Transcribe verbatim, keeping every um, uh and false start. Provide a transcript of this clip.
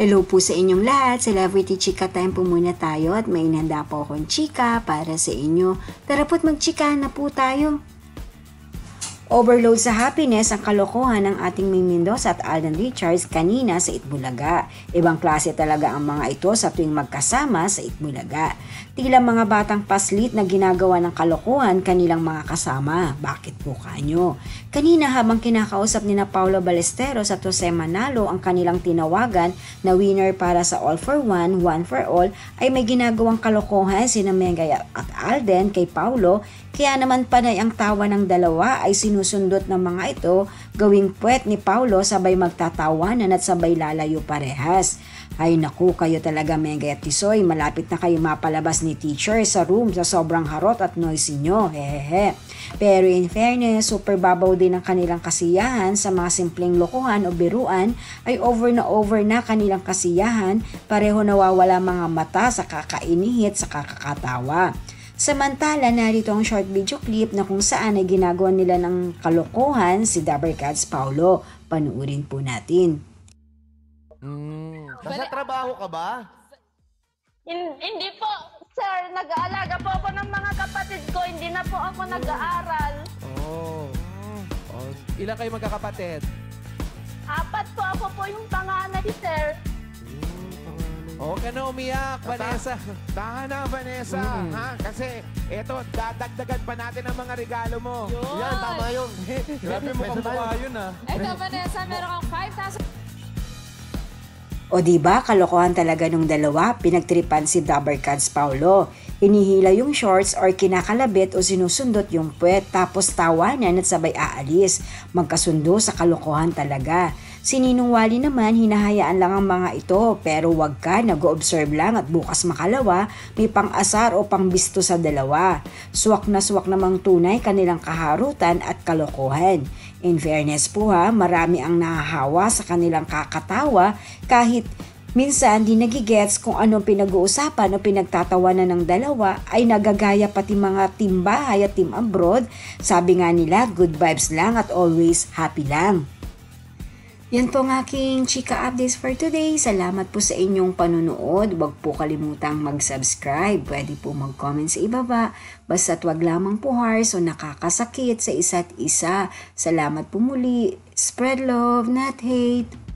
Hello po sa inyong lahat. Celebrity Chika time po muna tayo at may inihanda po akong chika para sa inyo. Tara po't magchika na po tayo. Overload sa happiness ang kalokohan ng ating May Mendoza at Alden Richards kanina sa Itbulaga. Ibang klase talaga ang mga ito sa tuwing magkasama sa Itbulaga. Tila mga batang paslit na ginagawa ng kalokohan kanilang mga kasama. Bakit po kanyo? Kanina habang kinakausap ni na Paulo Ballesteros at Jose Manalo ang kanilang tinawagan na winner para sa All for One, One for All ay may ginagawang kalokohan sina Mengay at Alden kay Paulo. Kaya naman panay ang tawa ng dalawa ay sinusundot ng mga ito gawing puwet ni Paulo sabay magtatawanan at sabay lalayo parehas. Ay naku, kayo talaga Mengay at Tisoy, malapit na kayo mapalabas ni teacher sa room sa sobrang harot at noisy nyo, hehehe. Pero in fairness, super babaw din ang kanilang kasiyahan sa mga simpleng lokohan o biruan ay over na over na kanilang kasiyahan, pareho nawawala mga mata sa kakainihit sa kakakatawa. Samantala, narito ang short video clip na kung saan ay ginagawa nila ng kalokohan si Dabarkads Paulo. Panuurin po natin. Mm. Nasa trabaho ka ba? Hin- hindi po, sir. Nag-aalaga po ako ng mga kapatid ko. Hindi na po ako nag-aaral. Oh. oh. Ilan kayo magkakapatid? Apat po ako po yung panganay, sir. Huwag ka na umiyak, Vanessa. Tahan na, Vanessa. Mm. Ha? Kasi eto, dadagdagan pa natin ang mga regalo mo. Yun. Yan, tama yun. Grabe mo kung mukha yun, ha? Ito, Vanessa, meron kang five thousand. O diba, kalokohan talaga nung dalawa, pinagtripan si Dabarkads Paulo. Hinihila yung shorts or kinakalabit o sinusundot yung puwet tapos tawanan at sabay aalis. Magkasundo sa kalokohan talaga. Si Ninong Wally naman, hinahayaan lang ang mga ito pero wag ka, nag-o-observe lang at bukas makalawa, may pang-asar o pang-bisto sa dalawa. Swak na swak namang tunay kanilang kaharutan at kalokohan. In fairness po ha, marami ang nahahawa sa kanilang kakatawa kahit minsan di nagigets kung anong pinag-uusapan o pinagtatawanan ng dalawa ay nagagaya pati mga team bahay at team abroad. Sabi nga nila, good vibes lang at always happy lang. Yan po ang aking chika updates for today. Salamat po sa inyong panunood. Huwag po kalimutang mag-subscribe. Pwede po mag-comment sa ibaba. Basta't wag lamang po harsh o nakakasakit sa isa't isa. Salamat po muli. Spread love, not hate.